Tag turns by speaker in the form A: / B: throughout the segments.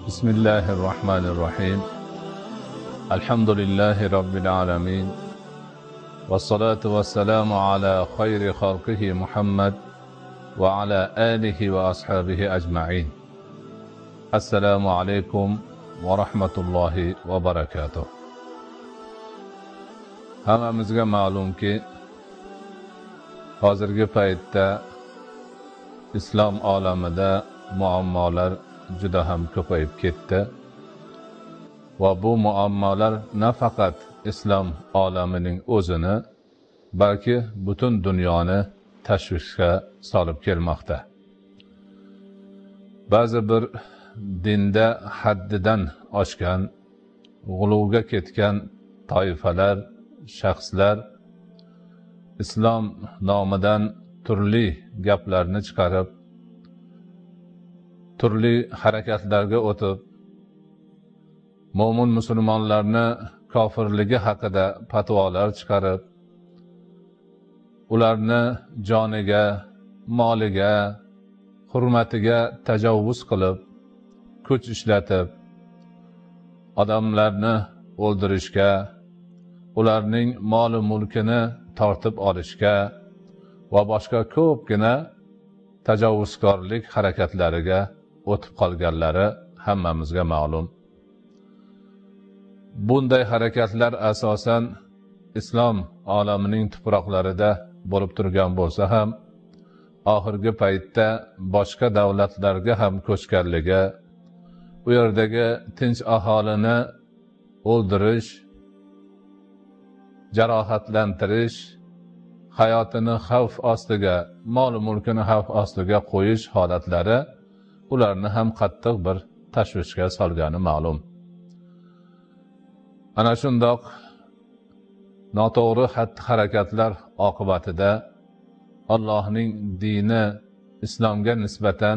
A: Bismillahirrahmanirrahim. Elhamdülillahi Rabbil alemin. Vessalatu vesselamu ala hayri halkihi Muhammed ve ala alihi ve ashabihi ecma'in. Esselamu aleyküm ve rahmetullahi ve berekatuhu. Hammamizga ma'lumki, hozirgi paytda islom olamida muammolar juda ham ko'payib ketdi va bu muammolar nafaqat islom olamining o'zini, balki butun dunyoni tashvishga solib kelmoqda. Ba'zi bir dinda haddidan oshgan, g'uluvga ketgan toifalar, shaxslar islom nomidan turli gaplarni chiqarib, turli harakatlarga o'tib, mo'min musulmonlarni kofirligi haqida fatvolar chiqarib, ularni joniga, moliga, hurmatiga tajovuz qilib, kuch ishlatib, odamlarni o'ldirishga, ularning mol mulkini tortib olishga va boshqa ko'pgina tajovuzkorlik harakatlariga o'tib qolganlari hammamizga ma'lum. Bunday harakatlar asosan islom olamining tuproqlarida bo'lib turgan bo'lsa ham, oxirgi paytda boshqa davlatlarga ham ko'chganligi, u yerdagi tinch aholini o'ldirish, jarohatlantirish, hayotini xavf ostiga, mol mulkini xavf ostiga qo'yish holatlari ularni ham qattiq bir tashvishga solgani ma'lum. Ana shundoq noto'g'ri xatti-harakatlar oqibatida Allohning dini islomga nisbatan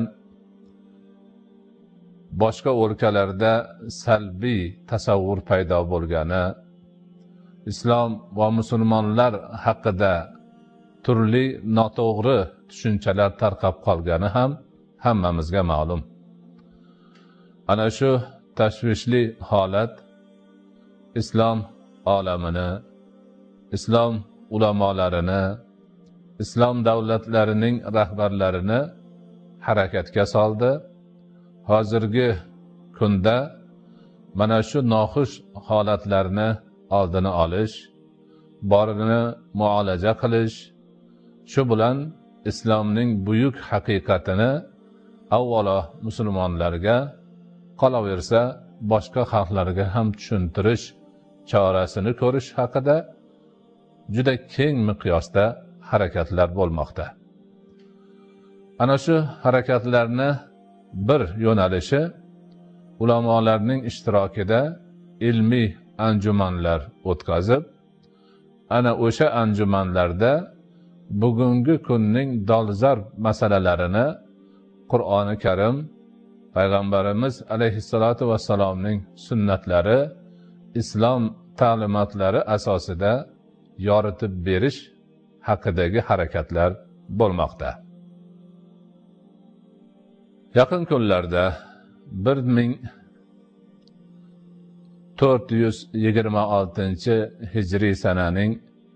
A: boshqa o'lkalarda salbiy tasavvur paydo bo'lgani, islom va musulmonlar haqida turli noto'g'ri tushunchalar tarqab qolgani ham hammamizga ma'lum. Ana shu tashvishli holat islom olamini, islom ulamolarini, islom davlatlarining rahbarlarini harakatga soldi. Hozirgi kunda mana shu noxush holatlarni oldini olish, borini muolaja qilish, shu bilan islomning buyuk haqiqatini avvalo musulmonlarga, qolaversa boshqa xalqlarga ham tushuntirish chorasini ko'rish haqida juda keng miqyosda harakatlar bo'lmoqda. Ana shu harakatlarni bir yo'nalishi ulamolarning ishtirokida ilmiy anjumanlar o'tkazib, ana o'sha anjumanlarda bugungi kunning dolzarb masalalarini Qur'oni Karim, Payg'ambarimiz alayhissalatu vassalomning sunnatlari, islom ta'limotlari asosida yoritib berish haqidagi harakatlar bo'lmoqda. Yaqin kunlarda 1426 hijriy sananing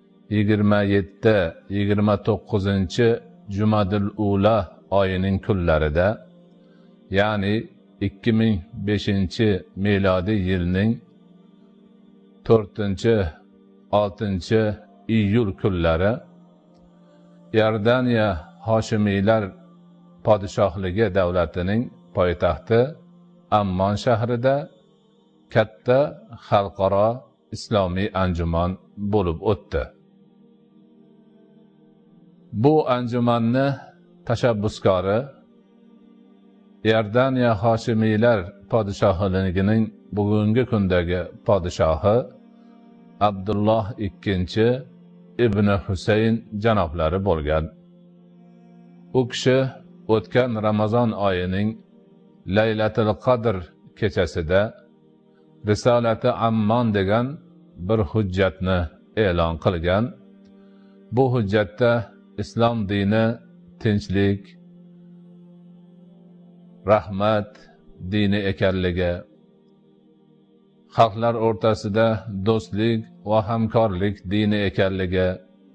A: 27-29 Jumadil Ula oyining kunlarida, ya'ni 2005 milodiy yilning 4-6 iyul kunlari Iordaniya Hoshimiylar podshohligi davlatining poytaxti Ammon shahrida katta xalqaro islomiy anjuman bo'lib o'tdi. Bu anjumanni tashabbuskori Iordaniya Hoshimiylar podshohligining bugungi kundagi podshohi Abdulloh II ibn Husayn janoblari bo'lgan. U kishi o'tgan Ramazon oyining Laylatul Qadr kechasida Risolati Ammon degan bir hujjatni e'lon qilgan. Bu hujjatda islom dini tinchlik, rahmat, dini ekanligi, xalqlar o'rtasida do'stlik va hamkorlik dini ekanligi,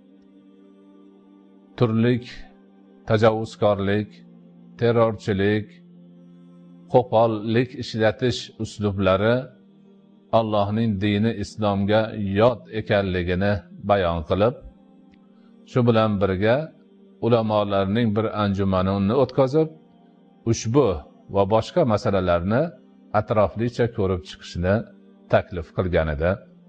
A: turlik tajovuzkorlik, terrorchilik, qo'pollik ishlatish uslublari Allohning dini islomga yot ekanligini bayon qilib, shu bilan birga ulamolarning bir anjumanini o'tkazib, ushbu va boshqa masalalarni atroflicha ko'rib chiqishni taklif qilgan edi.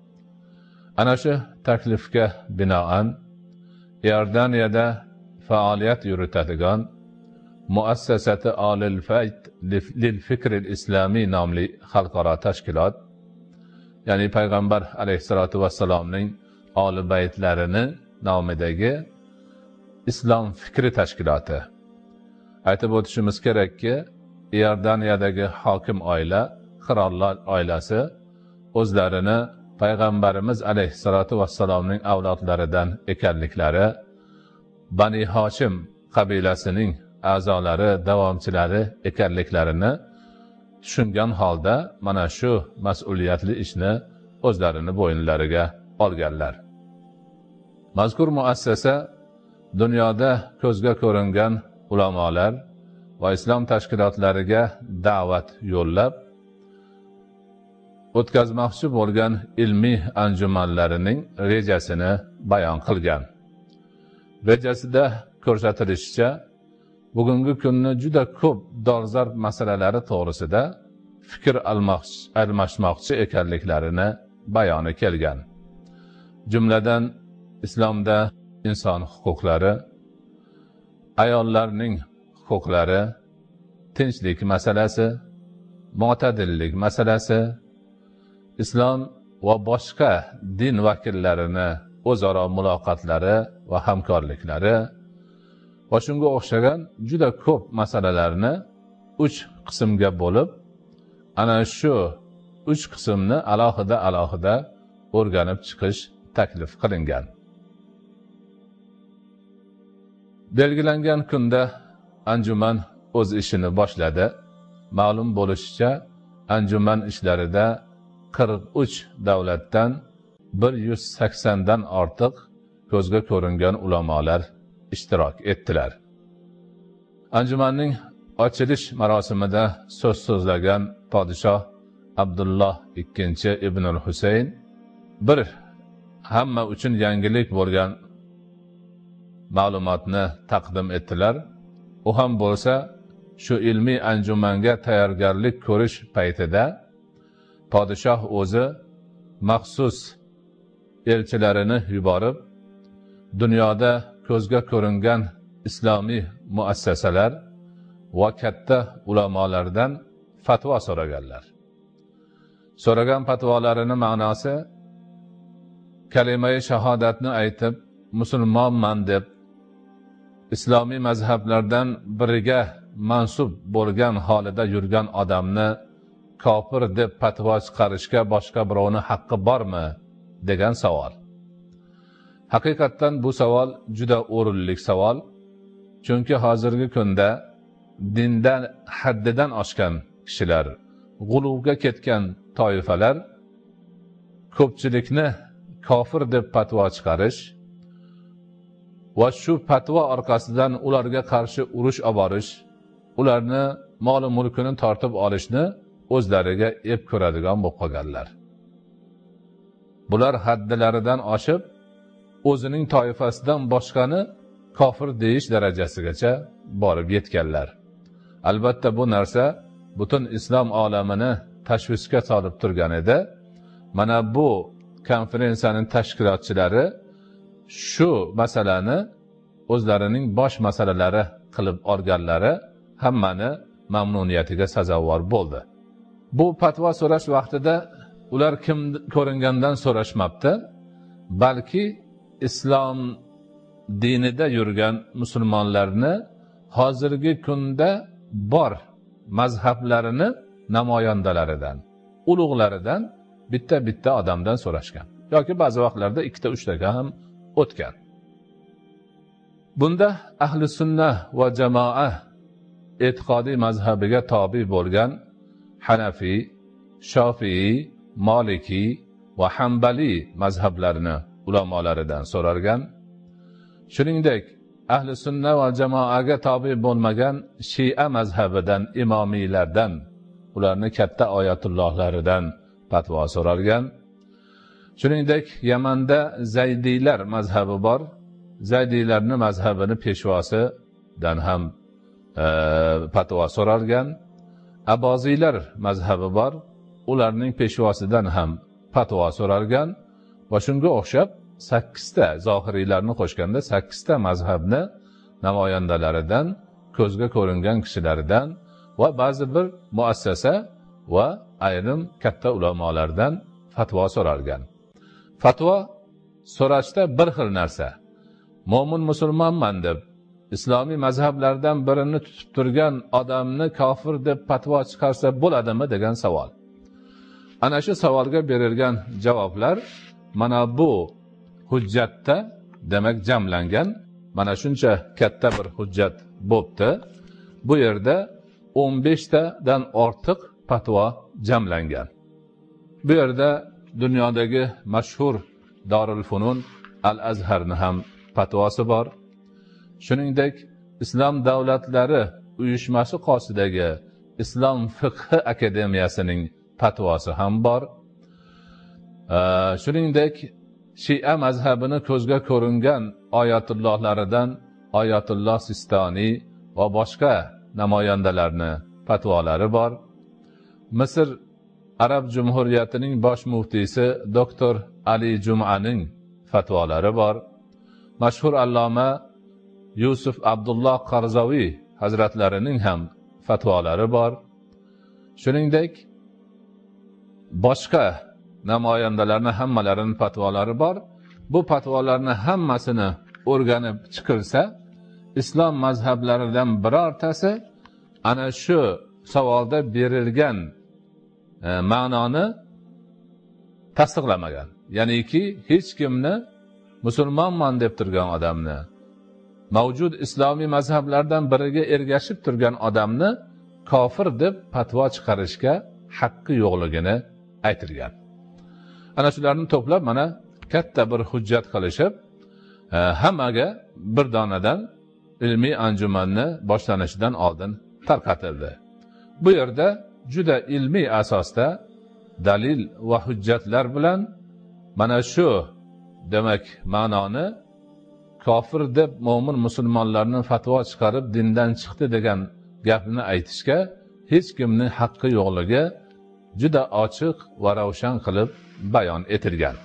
A: Ana shu taklifga binoan Iordaniyada faoliyat yuritadigan Muassasati Olil Fayt lil Fikril Islomiy nomli xalqaro tashkilot, ya'ni payg'ambar alayhisolatu vassalomning oli baytlarini nomidagi islom fikri tashkiloti. Aytib o'tishimiz kerakki, Iordaniyadagi hokim oila, qirollar oilasi o'zlarini payg'ambarimiz alayhisolatu vassalomning avlodlaridan ekanliklari, Bani Hoshim qabilasining a'zolari, davomchilari ekanliklarini tushungan holda mana shu mas'uliyatli ishni o'zlarini bo'yinlariga olganlar. Mazkur muassasa dunyoda ko'zga ko'ringan ulamolar va islom tashkilotlariga da'vat yo'llab, o'tkazmoqchi bo'lgan ilmiy anjumanlarining rejasini bayon qilgan. Rejasida ko'rsatilishicha, bugungi kunni juda ko'p dolzarb masalalari to'g'risida fikr almashmoqchi ekanliklarini bayoni kelgan. Jumladan islomda inson huquqlari, ayollarning huquqlari, tinchlik masalasi, mo'tadillik masalasi, islom va boshqa din vakillarini o'zaro muloqotlari va hamkorliklari va shunga o'xshagan juda ko'p masalalarni 3 qismga bo'lib, ana shu 3 qismni alohida o'rganib chiqish taklif qilingan. Belgilangan kunda anjuman o'z ishini boshladi. Ma'lum bo'lishicha, anjuman ishlarida 43 davlatdan 180 dan ortiq ko'zga ko'ringan ulamolar ishtirok etdilar. Anjumanning ochilish marosimida so'z so'zlagan podshoh Abdulloh II Ibnul Husayn bir hamma uchun yangilik bo'lgan ma'lumotni taqdim etdilar. U ham bo'lsa, shu ilmiy anjumanga tayyorgarlik ko'rish paytida podshoh o'zi maxsus elchilarini yuborib, dunyoda ko'zga ko'ringan islomiy muassasalar va katta ulamolardan fatvo so'raganlar. So'ragan fatvolarini ma'nosi, kalima-i shahodatni aytib, musulmonman deb islomiy mazhablardan biriga mansub bo'lgan holida yurgan odamni kofir deb fatvo chiqarishga boshqa birovni haqqi bormi degan savol. Haqiqatdan bu savol juda o'rinli savol. Chunki hozirgi kunda dindan haddidan oshgan kishilar, g'uluvga ketgan toifalar ko'pchilikni kofir deb fatvo chiqarish va shu fatvo orqasidan ularga qarshi urush olib borish, ularni mol mulkini tortib olishni o'zlariga ep ko'radigan bo'lib qolganlar. Bular haddilaridan oshib, o'zining toifasidan boshqani kofir deyish darajasigacha borib yetganlar. Albatta bu narsa butun islom olamini tashvishga solib turgan edi. Mana bu konferensiyaning tashkilotchilari shu masalani o'zlarining bosh masalalari qilib olganlari hammani mamnuniyatiga sazovor bo'ldi. Bu fatvo so'rash vaqtida ular kim ko'ringandan so'rashmabdi, balki islom dinida yurgan musulmonlarni hozirgi kunda bor mazhablarini namoyandalaridan, ulug'laridan bitta odamdan so'rashgan. Yoki ba'zi vaqtlarda 2-3 taga ham o'tgan. Bunda ahli sunna va jamoa e'tiqodiy mazhabiga tobi bo'lgan Hanafi, Shofiy, Maliki va Hanbali mazhablarini ulamolaridan so'rargan. Shuningdek, ahli sunna va jamoaga tobe bo'lmagan Shia mazhabidan imomiylardan, ularni katta oyatullohlaridan fatvo so'ralgan. Shuningdek, Yamanda Zaydiylar mazhabi bor. Zaydiylarning mazhabini peshvosidan ham fatvo so'ralgan. Aboziylar mazhabi bor. Ularning peshvosidan ham fatvo so'ralgan va shunga o'xshab 8 ta zohiriylarni qo'shganda 8 ta mazhabni namoyandalaridan, ko'zga ko'ringan kishilaridan va ba'zi bir muassasa va ayrim katta ulamolardan fatvo so'ralgan. Fatvo so'rashda bir xil narsa. Mo'min musulmonman deb islomiy mazhablardan birini tutib turgan odamni kofir deb fatvo chiqarsa bo'ladimi degan savol. Ana shu savolga berilgan javoblar mana bu hujjatda demak jamlangan. Mana shuncha katta bir hujjat bo'pti. Bu yerda 15 tadan ortiq fatvo jamlangan. Bu yerda dunyodagi mashhur Darul Funun Al-Azharni ham fatvosi bor. Shuningdek, Islom davlatlari uyushmasi qosidagi Islom fiqhi akademiyasining fatvosi ham bor. Shuningdek, Shia mazhabini ko'zga ko'ringan oyatullohlaridan Oyatulloh Sistoniy va boshqa namoyandalarni fatvolari bor. Misr Arab Jumhuriyatining bosh muftiysi doktor Ali Jum'aning fatvolari bor. Mashhur alloma Yusuf Abdulloh Qarzoviy hazratlarining ham fatvolari bor. Shuningdek, boshqa namoyandalarning hammalarining fatvolari bor. Bu fatvolarni hammasini o'rganib chiqilsa, islom mazhablaridan birortasi ana shu savolda berilgan ma'noni tasdiqlamagan. Ya'niki hech kimni musulmonman deb turgan odamni, mavjud islomiy mazhablardan biriga ergashib turgan odamni kofir deb fatvo chiqarishga haqqi yo'qligini aytilgan. Ana shularni to'plab mana katta bir hujjat qilishib, hammaga bir donadan ilmiy anjumanni boshlanishidan oldin tarqatildi. Bu yerda juda ilmiy asosda dalil va hujjatlar bilan mana shu demak ma'noni kofir deb mo'min musulmonlarning fatvo chiqarib dindan chiqdi degan gapni aytishga hech kimning haqqi yo'qligi juda ochiq va ravshan qilib bayon etilgan.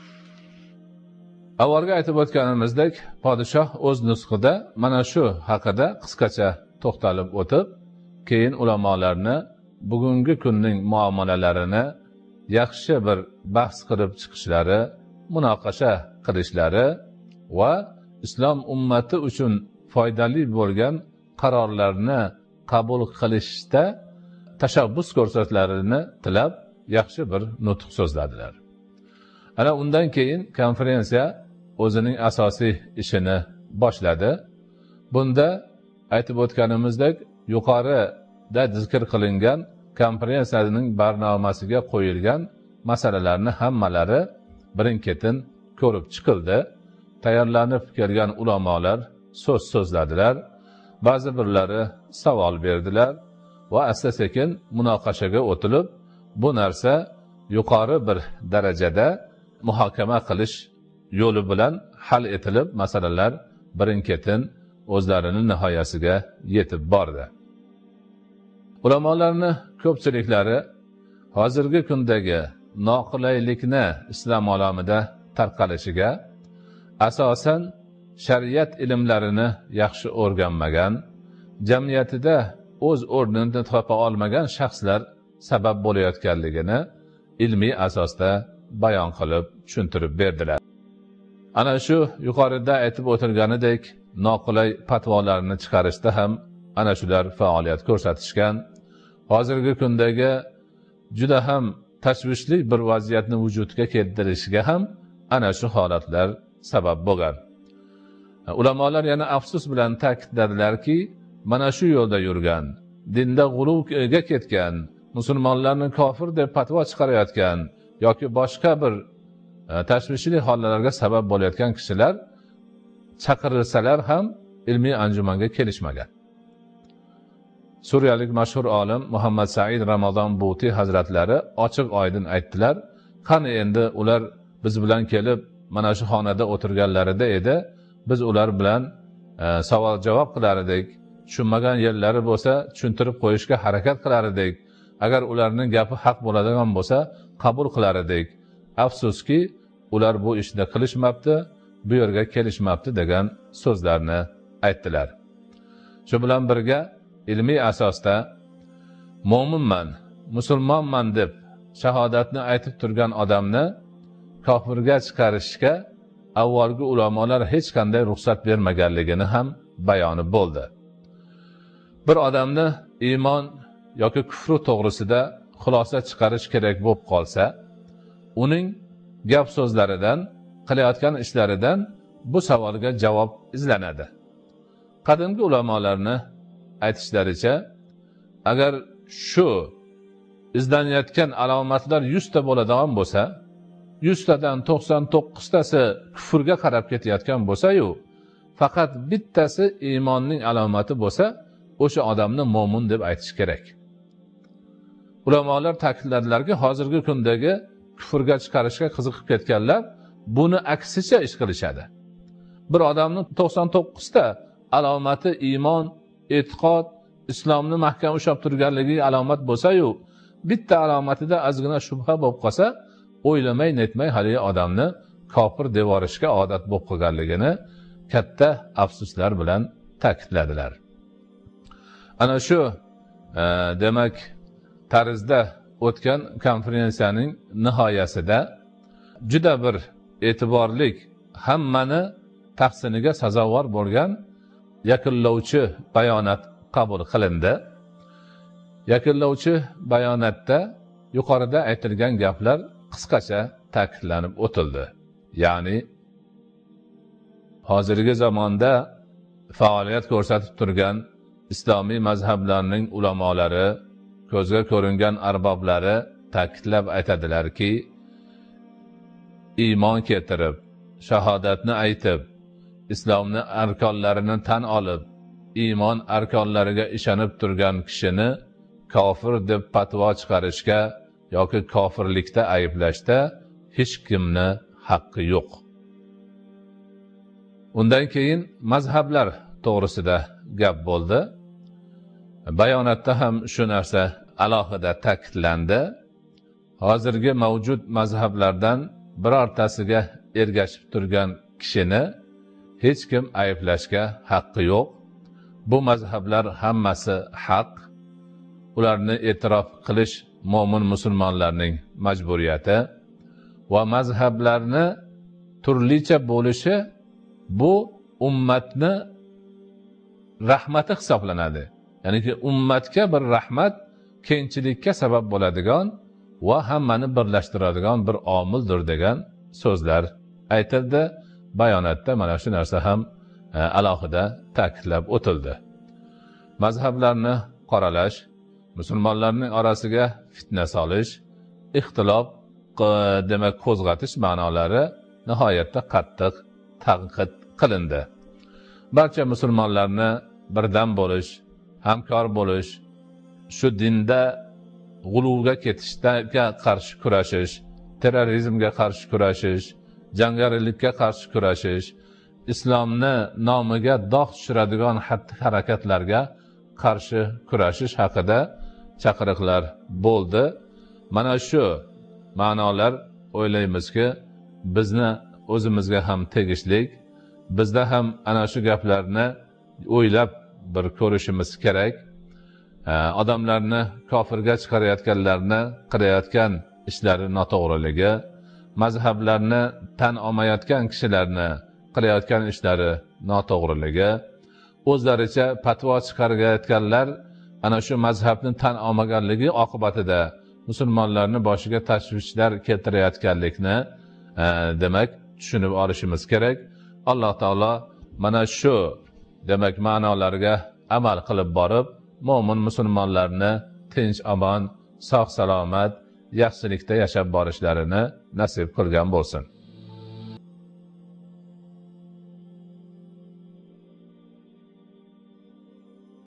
A: Avvalga aytib o'tganimizdek, podshoh o'z nusxida mana shu haqida qisqacha to'xtalib o'tib, keyin ulamolarni bugungi kunning muomalalarini yaxshi bir bahs qilib chiqishlari, munoqasha qilishlari va islom ummati uchun foydali bo'lgan qarorlarni qabul qilishda tashabbus ko'rsatlarini tilab yaxshi bir nutq so'zladilar. Ana undan keyin konferensiya o'zining asosiy ishini boshladi. Bunda aytib o'tganimizdek, yuqorida zikr qilingan konferensiyaning barnomasiga qo'yilgan masalalarni hammalari birin-ketin ko'rib chiqildi. Tayyorlanib kelgan ulamolar so'z so'zladilar. Ba'zi birlari savol berdilar va asta-sekin munoqashaga o'tilib, bu narsa yuqori bir darajada muhokama qilish yo'li bilan hal etilib, masalalar birin-ketin o'zlarining nihoyasiga yetib bordi. Ulamolarning ko'pchiliklari hozirgi kundagi noqulaylikni islom olamida tarqalishiga asosan shariat ilmlarini yaxshi o'rganmagan, jamiyatida o'z o'rnini topa olmagan shaxslar sabab bo'layotganligini ilmiy asosda bayon qilib tushuntirib berdilar. Ana shu yuqorida aytib o'tilganidek noqulay fatvolarni chiqarishda ham ana shular faoliyat ko'rsatishgan. Hozirgi kundagi juda ham tashvishli bir vaziyatni vujudga keltirishiga ham ana shu holatlar sabab bo'lgan. Ulamolar yana afsus bilan ta'kidladilarki, mana shu yo'lda yurgan, dinda g'uluvga ketgan musulmonlarni kofir deb fatvo chiqarayotgan yoki boshqa bir tashvishli hollarga sabab bo'layotgan kishilar chaqirilsalar ham ilmiy anjumanga kelishmagan. Suriyalik mashhur olim Muhammad Said Ramazon Buti hazratlari ochiq oydin aytdilar, qani endi ular biz bilan kelib mana shu xonada o'tirganlarida edi, biz ular bilan savol javob qilar edik, tushunmagan yerlari bo'lsa tushuntirib qo'yishga harakat qilar edik, agar ularning gapi haq bo'ladigan bo'lsa qabul qilar edik. Afsuski ular bu ishni qilishmabdi, bu yerga kelishmabdi degan so'zlarni aytdilar. Shu bilan birga ilmiy asosda mo'minman, musulmonman deb shahodatni aytib turgan odamni kofirga chiqarishga avvalgi ulamolar hech qanday ruxsat bermaganligini ham bayoni bo'ldi. Bir odamni iymon yoki kufri to'g'risida xulosa chiqarish kerak bo'lib qolsa, uning gap so'zlaridan, qilayotgan ishlaridan bu savolga javob izlanadi. Qadimgi ulamolarni aytishlaricha, agar shu izlanayotgan alomatlar 100 ta bo'ladigan bo'lsa, 100 tadan 99 tasi kufrga qarab ketayotgan bo'lsa-yu, faqat bittasi iymonning alomati bo'lsa, o'sha odamni mo'min deb aytish kerak. Ulamolar ta'kidladilarki, hozirgi kundagi kufrga chiqarishga qiziqib ketganlar buni aksicha ish qilishadi. Bir odamning 99 ta alomati iymon, e'tiqod, islomni mahkam ushlab turganligiga alomat bo'lsa-yu, bitta alomatida ozgina shubha bo'lib qolsa, o'ylamay netmay haligi odamni kofir deb yuborishga odat bo'lib qolganligini katta afsuslar bilan ta'kidladilar. Ana shu demak tarzda o'tgan konferensiyaning nihoyasida juda bir e'tiborli, hammani tahsiniga sazovor bo'lgan yakunlovchi bayonot qabul qilindi. Yakunlovchi bayonotda yuqorida aytilgan gaplar qisqacha ta'kidlanib o'tildi. Ya'ni hozirgi zamonda faoliyat ko'rsatib turgan islomiy mazhablarning ulamolari, ko'zga ko'ringan arboblari ta'kidlab aytadilarki, iymon keltirib, shahodatni aytib, islomni arkonlarini tan olib, iymon arkonlariga ishonib turgan kishini kofir deb fatvo chiqarishga yoki kofirlikda ayblashda hech kimni haqqi yo'q. Undan keyin mazhablar to'g'risida gap bo'ldi. Bayonotda ham shu narsa alohida ta'kidlandi. Hozirgi mavjud mazhablardan birortasiga ergashib turgan kishini hech kim ayblashga haqqi yo'q. Bu mazhablar hammasi haq. Ularni e'tirof qilish mo'min musulmonlarning majburiyati va mazhablarni turlicha bo'lishi bu ummatni rahmati hisoblanadi. Ya'ni ummatga bir rahmat, kengchilikka sabab bo'ladigan va hammani birlashtiradigan bir omildir degan so'zlar aytildi. Bayonotda mana shu narsa ham alohida ta'kidlab o'tildi. Mazhablarni qoralash, musulmonlarning orasiga fitna solish, ixtilof demak qo'zg'atish ma'nolari nihoyatda qattiq tanqid qilindi. Barcha musulmonlarni birdan bo'lish, hamkor bo'lish, shu dinda g'uluvga ketishga qarshi kurashish, terrorizmga qarshi kurashish, jangarilikka qarshi kurashish, islomni nomiga dog' tushiradigan harakatlarga qarshi kurashish haqida chaqiriqlar bo'ldi. Mana shu ma'nolar o'ylaymizki, bizni o'zimizga ham tegishli. Bizda ham ana shu gaplarni o'ylab bir ko'rishimiz kerak. Odamlarni kofirga chiqarayotganlarni qilayotgan ishlari noto'g'riligi, mazhablarni tan olmayotgan kishilarni qilayotgan ishlari noto'g'riligi, o'zlaricha fatvo chiqarayotganlar ana shu mazhabni tan olmaganligi oqibatida musulmonlarni boshiga tashvishlar keltirayotganlikni demak tushunib olishimiz kerak. Alloh taolo mana shu demak ma'nolarga amal qilib borib, mo'min musulmonlarni tinch, omon, sog' salomat, yaxshilikda yashab borishlarini nasib qilgan bo'lsin.